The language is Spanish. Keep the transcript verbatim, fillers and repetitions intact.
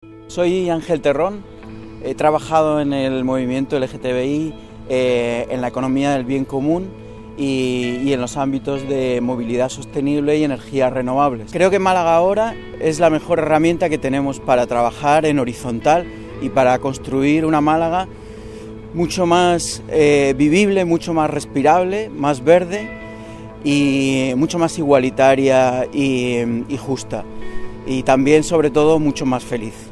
Soy Ángel Terrón, he trabajado en el movimiento L G T B I, eh, en la economía del bien común y, y en los ámbitos de movilidad sostenible y energías renovables. Creo que Málaga ahora es la mejor herramienta que tenemos para trabajar en horizontal y para construir una Málaga mucho más eh, vivible, mucho más respirable, más verde y mucho más igualitaria y, y justa, y también sobre todo mucho más feliz.